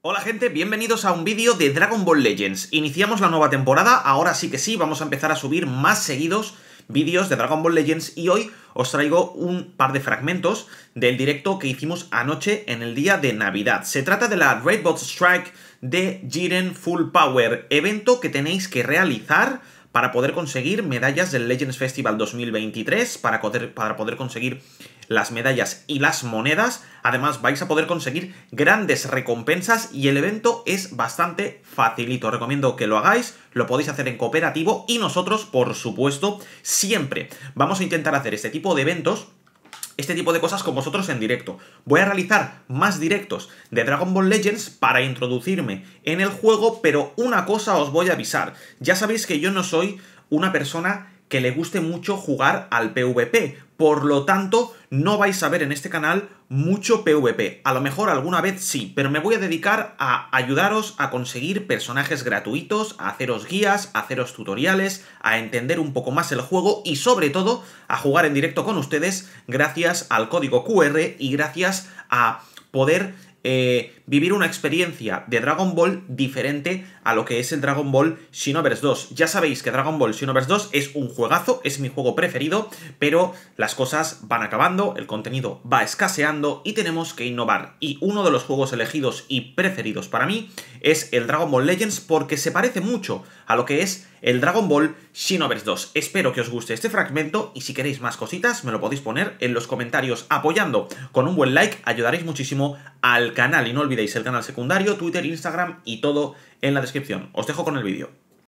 Hola gente, bienvenidos a un vídeo de Dragon Ball Legends. Iniciamos la nueva temporada, ahora sí que sí, vamos a empezar a subir más seguidos vídeos de Dragon Ball Legends y hoy os traigo un par de fragmentos del directo que hicimos anoche en el día de Navidad. Se trata de la Great Bot Strike de Jiren Full Power, evento que tenéis que realizar para poder conseguir medallas del Legends Festival 2023, para poder conseguir las medallas y las monedas. Además vais a poder conseguir grandes recompensas y el evento es bastante facilito. Recomiendo que lo hagáis, lo podéis hacer en cooperativo y nosotros, por supuesto, siempre vamos a intentar hacer este tipo de eventos, este tipo de cosas con vosotros en directo. Voy a realizar más directos de Dragon Ball Legends para introducirme en el juego, pero una cosa os voy a avisar. Ya sabéis que yo no soy una persona que le guste mucho jugar al PvP, por lo tanto no vais a ver en este canal mucho PvP. A lo mejor alguna vez sí, pero me voy a dedicar a ayudaros a conseguir personajes gratuitos, a haceros guías, a haceros tutoriales, a entender un poco más el juego y sobre todo a jugar en directo con ustedes gracias al código QR y gracias a poder vivir una experiencia de Dragon Ball diferente a lo que es el Dragon Ball Xenoverse 2. Ya sabéis que Dragon Ball Xenoverse 2 es un juegazo, es mi juego preferido, pero las cosas van acabando, el contenido va escaseando y tenemos que innovar. Y uno de los juegos elegidos y preferidos para mí es el Dragon Ball Legends porque se parece mucho a lo que es el Dragon Ball Xenoverse 2. Espero que os guste este fragmento y si queréis más cositas me lo podéis poner en los comentarios apoyando con un buen like, ayudaréis muchísimo al canal y no olvidéis el canal secundario, Twitter, Instagram y todo en la descripción. Os dejo con el vídeo.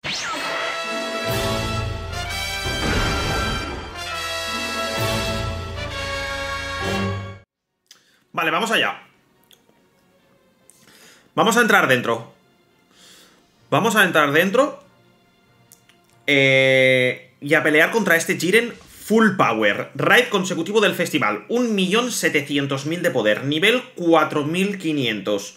Vale, vamos allá. Vamos a entrar dentro. Vamos a entrar dentro y a pelear contra este Jiren Full Power. Raid consecutivo del festival. 1.700.000 de poder. Nivel 4.500.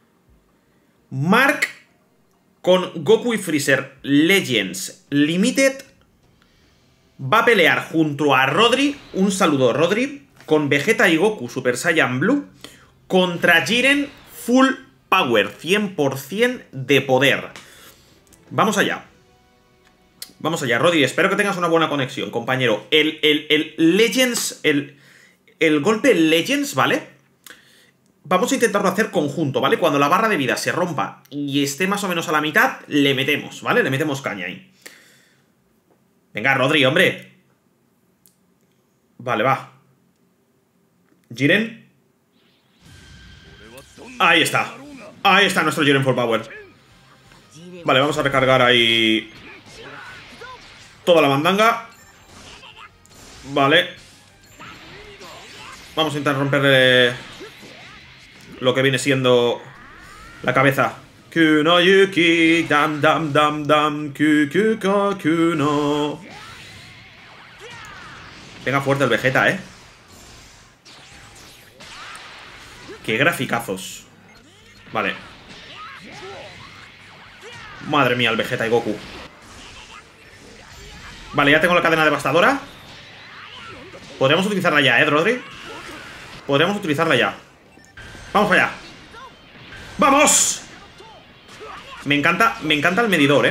Mark con Goku y Freezer Legends Limited va a pelear junto a Rodri. Un saludo, Rodri. Con Vegeta y Goku Super Saiyan Blue. Contra Jiren Full Power. 100% de poder. Vamos allá. Vamos allá, Rodri, espero que tengas una buena conexión, compañero. El Legends, el golpe Legends, ¿vale? Vamos a intentarlo hacer conjunto, ¿vale? Cuando la barra de vida se rompa y esté más o menos a la mitad, le metemos, ¿vale? Le metemos caña ahí. Venga, Rodri, hombre. Vale, va. Jiren. Ahí está. Ahí está nuestro Jiren Full Power. Vale, vamos a recargar ahí toda la mandanga. Vale. Vamos a intentar romperle lo que viene siendo la cabeza. Kuno Yuki, dam dam dam dam, kukuko kuno. Venga fuerte el Vegeta, Qué graficazos. Vale. Madre mía, el Vegeta y Goku. Vale, ya tengo la cadena devastadora. Podríamos utilizarla ya, Rodri. Podríamos utilizarla ya. Vamos allá. ¡Vamos! Me encanta el medidor,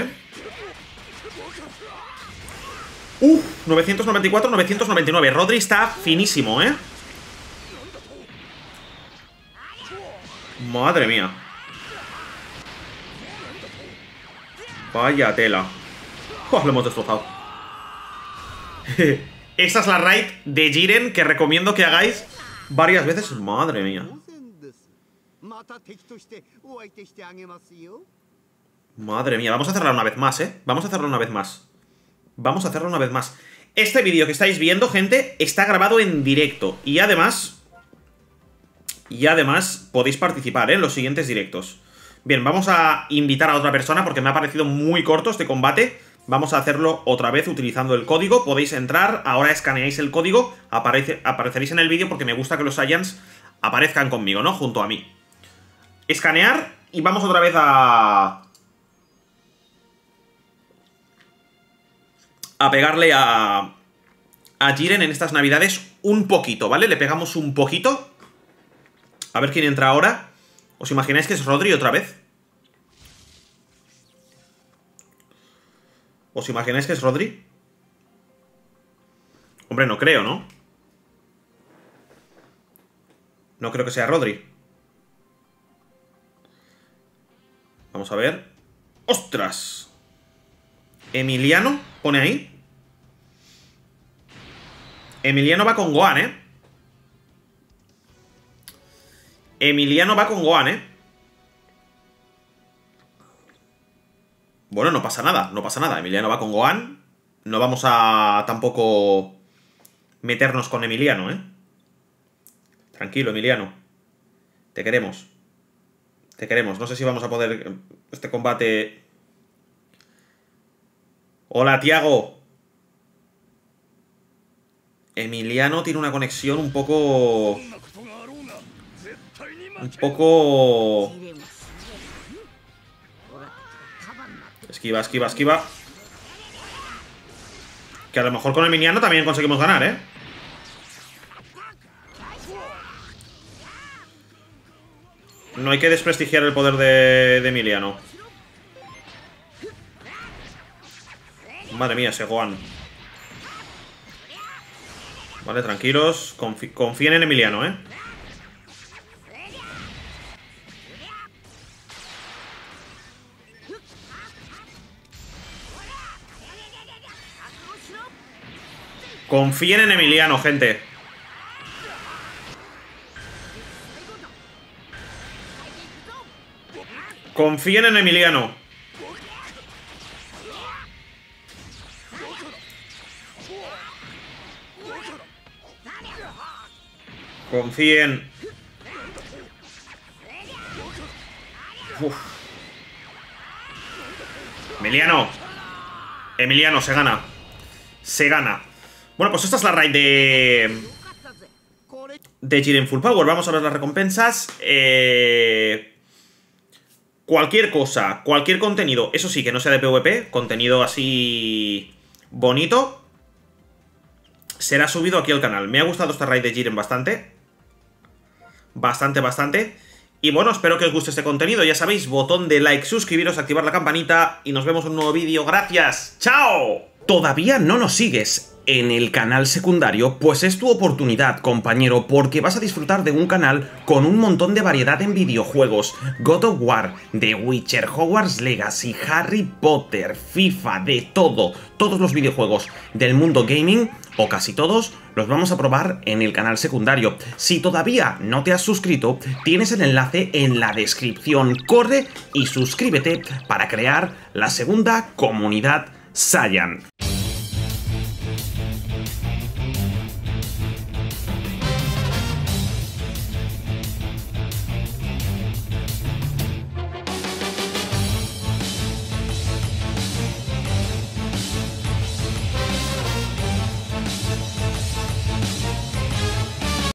994, 999. Rodri está finísimo, Madre mía. Vaya tela. Lo hemos destrozado. Esta es la raid de Jiren que recomiendo que hagáis varias veces. Madre mía. Madre mía, vamos a hacerla una vez más, Vamos a hacerla una vez más. Vamos a hacerla una vez más. Este vídeo que estáis viendo, gente, está grabado en directo. Y además podéis participar en los siguientes directos. Bien, vamos a invitar a otra persona porque me ha parecido muy corto este combate. Vamos a hacerlo otra vez utilizando el código. Podéis entrar, ahora escaneáis el código, apareceréis en el vídeo porque me gusta que los Saiyans aparezcan conmigo, ¿no? Junto a mí. Escanear y vamos otra vez a pegarle a Jiren en estas navidades un poquito, ¿vale? Le pegamos un poquito. A ver quién entra ahora. ¿Os imagináis que es Rodri otra vez? ¿Os imagináis que es Rodri? Hombre, no creo, ¿no? No creo que sea Rodri. Vamos a ver. ¡Ostras! Emiliano, pone ahí. Emiliano va con Gohan, ¿eh? Emiliano va con Gohan, ¿eh? Bueno, no pasa nada, no pasa nada. Emiliano va con Gohan. No vamos a tampoco meternos con Emiliano, ¿eh? Tranquilo, Emiliano. Te queremos. Te queremos. No sé si vamos a poder... Este combate... Hola, Tiago. Emiliano tiene una conexión un poco... Esquiva, esquiva, esquiva. Que a lo mejor con Emiliano también conseguimos ganar, ¿eh? No hay que desprestigiar el poder de Emiliano. Madre mía, ese Gohan. Vale, tranquilos. Confíen en Emiliano, ¿eh? Confíen en Emiliano, gente. Confíen en Emiliano. Confíen. Uf. Emiliano. Emiliano, se gana. Se gana. Bueno, pues esta es la raid de Jiren Full Power. Vamos a ver las recompensas. Cualquier cosa, cualquier contenido, eso sí, que no sea de PvP, contenido así bonito, será subido aquí al canal. Me ha gustado esta raid de Jiren bastante. Bastante. Y bueno, espero que os guste este contenido. Ya sabéis, botón de like, suscribiros, activar la campanita y nos vemos en un nuevo vídeo. ¡Gracias! ¡Chao! ¿Todavía no nos sigues en el canal secundario? Pues es tu oportunidad, compañero, porque vas a disfrutar de un canal con un montón de variedad en videojuegos. God of War, The Witcher, Hogwarts Legacy, Harry Potter, FIFA, de todo. Todos los videojuegos del mundo gaming, o casi todos, los vamos a probar en el canal secundario. Si todavía no te has suscrito, tienes el enlace en la descripción. Corre y suscríbete para crear la segunda comunidad Saiyan.